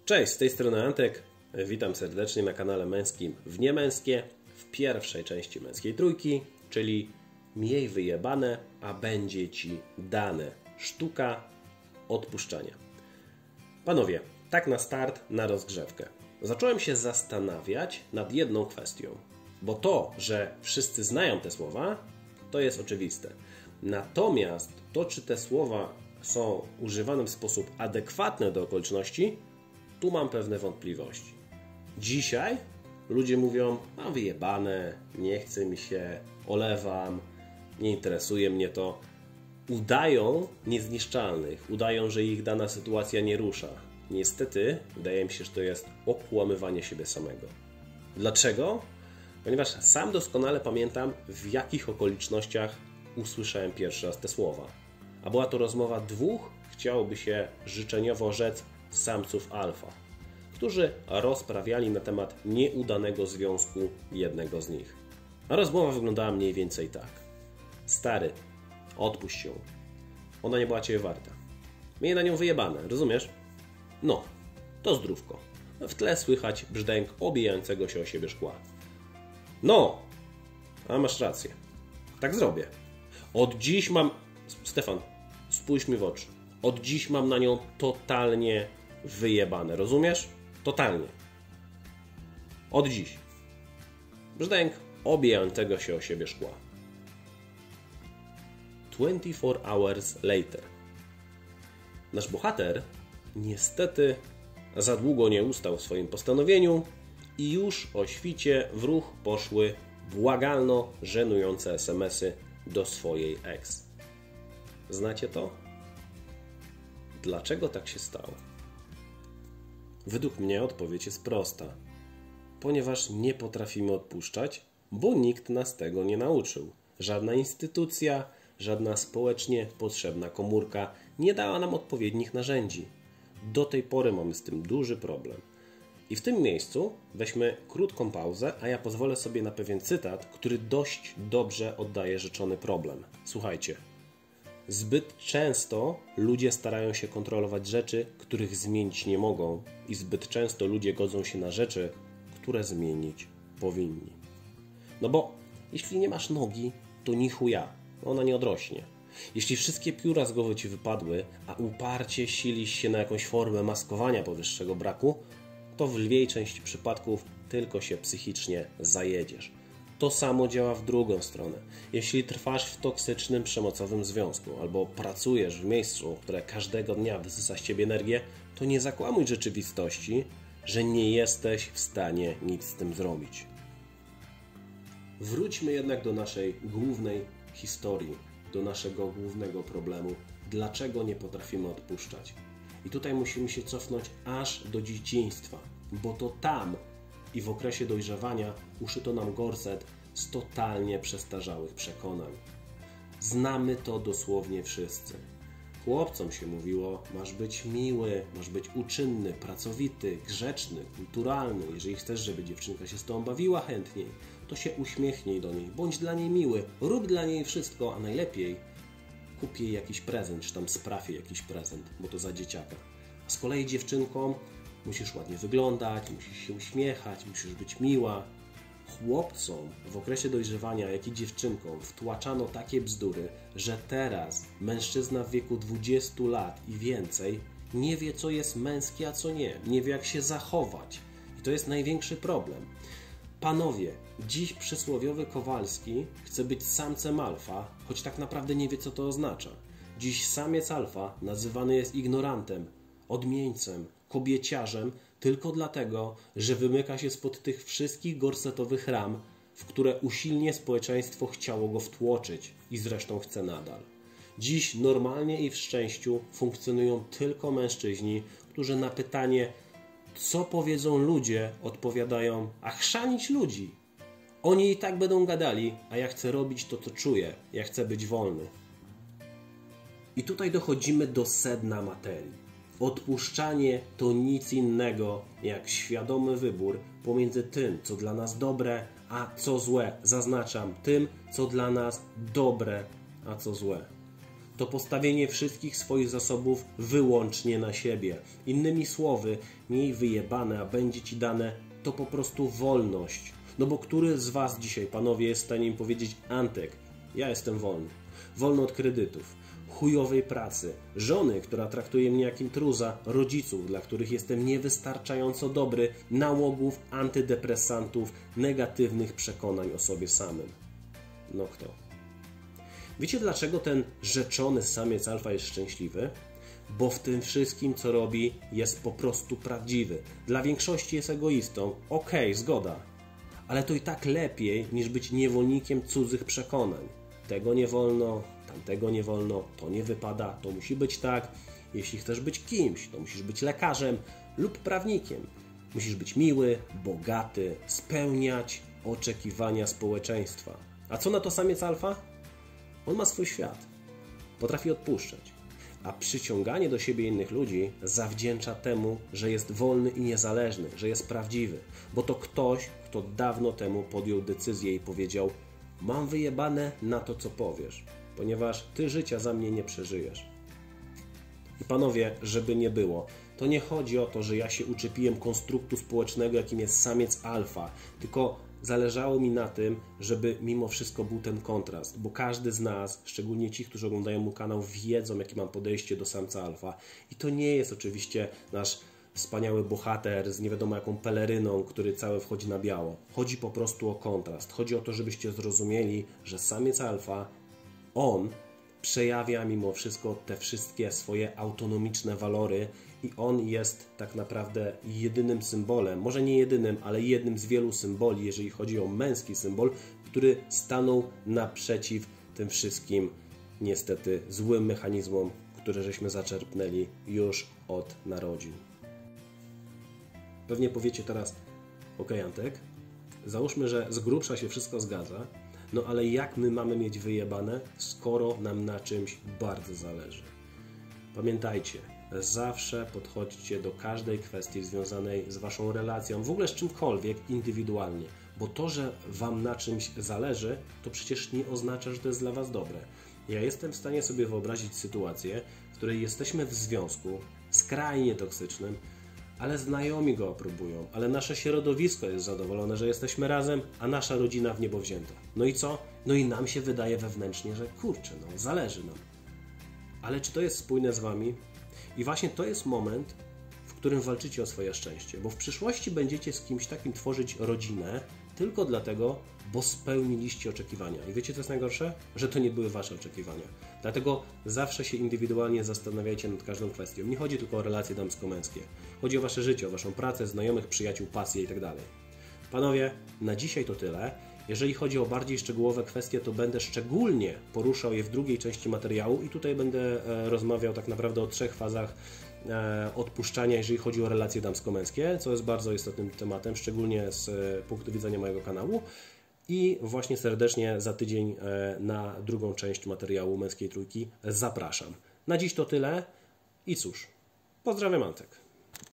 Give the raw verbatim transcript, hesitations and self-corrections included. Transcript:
Cześć, z tej strony Antek. Witam serdecznie na kanale Męskim w Niemęskie, w pierwszej części Męskiej Trójki, czyli miej wyjebane, a będzie Ci dane. Sztuka odpuszczania. Panowie, tak na start, na rozgrzewkę. Zacząłem się zastanawiać nad jedną kwestią, bo to, że wszyscy znają te słowa, to jest oczywiste. Natomiast to, czy te słowa są używane w sposób adekwatny do okoliczności, tu mam pewne wątpliwości. Dzisiaj ludzie mówią, mam wyjebane, nie chce mi się, olewam, nie interesuje mnie to. Udają niezniszczalnych, udają, że ich dana sytuacja nie rusza. Niestety, wydaje mi się, że to jest okłamywanie siebie samego. Dlaczego? Ponieważ sam doskonale pamiętam, w jakich okolicznościach usłyszałem pierwszy raz te słowa. A była to rozmowa dwóch, chciałoby się życzeniowo rzec, samców alfa, którzy rozprawiali na temat nieudanego związku jednego z nich. A rozmowa wyglądała mniej więcej tak. Stary, odpuść ją. Ona nie była Ciebie warta. Miej na nią wyjebane, rozumiesz? No, to zdrówko. W tle słychać brzdęk obijającego się o siebie szkła. No, a masz rację. Tak zrobię. Od dziś mam... Stefan, spójrz mi w oczy. Od dziś mam na nią totalnie wyjebane. Rozumiesz? Totalnie. Od dziś. Brzdęk obijającego się o siebie szkła. twenty-four hours later. Nasz bohater niestety za długo nie ustał w swoim postanowieniu i już o świcie w ruch poszły błagalno żenujące es em esy do swojej ex. Znacie to? Dlaczego tak się stało? Według mnie odpowiedź jest prosta. Ponieważ nie potrafimy odpuszczać, bo nikt nas tego nie nauczył. Żadna instytucja, żadna społecznie potrzebna komórka nie dała nam odpowiednich narzędzi. Do tej pory mamy z tym duży problem. I w tym miejscu weźmy krótką pauzę, a ja pozwolę sobie na pewien cytat, który dość dobrze oddaje rzeczony problem. Słuchajcie. Zbyt często ludzie starają się kontrolować rzeczy, których zmienić nie mogą, i zbyt często ludzie godzą się na rzeczy, które zmienić powinni. No bo jeśli nie masz nogi, to ni chuja, ona nie odrośnie. Jeśli wszystkie pióra z głowy Ci wypadły, a uparcie silisz się na jakąś formę maskowania powyższego braku, to w lwiej części przypadków tylko się psychicznie zajedziesz. To samo działa w drugą stronę. Jeśli trwasz w toksycznym, przemocowym związku albo pracujesz w miejscu, które każdego dnia wysysa z Ciebie energię, to nie zakłamuj rzeczywistości, że nie jesteś w stanie nic z tym zrobić. Wróćmy jednak do naszej głównej historii, do naszego głównego problemu. Dlaczego nie potrafimy odpuszczać? I tutaj musimy się cofnąć aż do dzieciństwa, bo to tam i w okresie dojrzewania uszyto nam gorset z totalnie przestarzałych przekonań. Znamy to dosłownie wszyscy. Chłopcom się mówiło, masz być miły, masz być uczynny, pracowity, grzeczny, kulturalny. Jeżeli chcesz, żeby dziewczynka się z tobą bawiła chętniej, to się uśmiechnij do niej, bądź dla niej miły, rób dla niej wszystko, a najlepiej kup jej jakiś prezent, czy tam spraw jej jakiś prezent, bo to za dzieciaka. A z kolei dziewczynkom musisz ładnie wyglądać, musisz się uśmiechać, musisz być miła. Chłopcom w okresie dojrzewania, jak i dziewczynkom wtłaczano takie bzdury, że teraz mężczyzna w wieku dwudziestu lat i więcej nie wie, co jest męskie, a co nie. Nie wie, jak się zachować. I to jest największy problem. Panowie, dziś przysłowiowy Kowalski chce być samcem alfa, choć tak naprawdę nie wie, co to oznacza. Dziś samiec alfa nazywany jest ignorantem, odmieńcem, kobieciarzem, tylko dlatego, że wymyka się spod tych wszystkich gorsetowych ram, w które usilnie społeczeństwo chciało go wtłoczyć i zresztą chce nadal. Dziś normalnie i w szczęściu funkcjonują tylko mężczyźni, którzy na pytanie, co powiedzą ludzie, odpowiadają, a chrzanić ludzi. Oni i tak będą gadali, a ja chcę robić to, co czuję, ja chcę być wolny. I tutaj dochodzimy do sedna materii. Odpuszczanie to nic innego jak świadomy wybór pomiędzy tym, co dla nas dobre, a co złe. Zaznaczam, tym, co dla nas dobre, a co złe. to postawienie wszystkich swoich zasobów wyłącznie na siebie. Innymi słowy, miej wyjebane, a będzie ci dane, to po prostu wolność. No bo który z was dzisiaj, panowie, jest w stanie im powiedzieć: Antek, ja jestem wolny. Wolny od kredytów, chujowej pracy, żony, która traktuje mnie jak intruza, rodziców, dla których jestem niewystarczająco dobry, nałogów, antydepresantów, negatywnych przekonań o sobie samym. No kto? Wiecie, dlaczego ten rzeczony samiec alfa jest szczęśliwy? Bo w tym wszystkim, co robi, jest po prostu prawdziwy. Dla większości jest egoistą. Okej, zgoda. Ale to i tak lepiej, niż być niewolnikiem cudzych przekonań. Tego nie wolno, tamtego nie wolno, to nie wypada, to musi być tak. Jeśli chcesz być kimś, to musisz być lekarzem lub prawnikiem. Musisz być miły, bogaty, spełniać oczekiwania społeczeństwa. A co na to samiec alfa? On ma swój świat. Potrafi odpuszczać. A przyciąganie do siebie innych ludzi zawdzięcza temu, że jest wolny i niezależny, że jest prawdziwy. Bo to ktoś, kto dawno temu podjął decyzję i powiedział: mam wyjebane na to, co powiesz, ponieważ ty życia za mnie nie przeżyjesz. I panowie, żeby nie było, to nie chodzi o to, że ja się uczepiłem konstruktu społecznego, jakim jest samiec alfa, tylko zależało mi na tym, żeby mimo wszystko był ten kontrast, bo każdy z nas, szczególnie ci, którzy oglądają mój kanał, wiedzą, jakie mam podejście do samca alfa. I to nie jest oczywiście nasz wspaniały bohater z nie wiadomo jaką peleryną, który cały wchodzi na biało. Chodzi po prostu o kontrast. Chodzi o to, żebyście zrozumieli, że samiec alfa, on przejawia mimo wszystko te wszystkie swoje autonomiczne walory i on jest tak naprawdę jedynym symbolem, może nie jedynym, ale jednym z wielu symboli, jeżeli chodzi o męski symbol, który stanął naprzeciw tym wszystkim niestety złym mechanizmom, które żeśmy zaczerpnęli już od narodzin. Pewnie powiecie teraz: ok, Antek, załóżmy, że z grubsza się wszystko zgadza, no ale jak my mamy mieć wyjebane, skoro nam na czymś bardzo zależy? Pamiętajcie, zawsze podchodźcie do każdej kwestii związanej z waszą relacją, w ogóle z czymkolwiek, indywidualnie. Bo to, że wam na czymś zależy, to przecież nie oznacza, że to jest dla was dobre. Ja jestem w stanie sobie wyobrazić sytuację, w której jesteśmy w związku skrajnie toksycznym, ale znajomi go aprobują, ale nasze środowisko jest zadowolone, że jesteśmy razem, a nasza rodzina w niebo wzięta. No i co? No i nam się wydaje wewnętrznie, że kurczę, no zależy nam. Ale czy to jest spójne z wami? I właśnie to jest moment, w którym walczycie o swoje szczęście, bo w przyszłości będziecie z kimś takim tworzyć rodzinę tylko dlatego, bo spełniliście oczekiwania. I wiecie, co jest najgorsze? Że to nie były wasze oczekiwania. Dlatego zawsze się indywidualnie zastanawiajcie nad każdą kwestią. Nie chodzi tylko o relacje damsko-męskie. Chodzi o wasze życie, o waszą pracę, znajomych, przyjaciół, pasję itd. Panowie, na dzisiaj to tyle. Jeżeli chodzi o bardziej szczegółowe kwestie, to będę szczególnie poruszał je w drugiej części materiału i tutaj będę rozmawiał tak naprawdę o trzech fazach odpuszczania, jeżeli chodzi o relacje damsko-męskie, co jest bardzo istotnym tematem, szczególnie z punktu widzenia mojego kanału. I właśnie serdecznie za tydzień na drugą część materiału Męskiej Trójki zapraszam. Na dziś to tyle i cóż, pozdrawiam, Antek.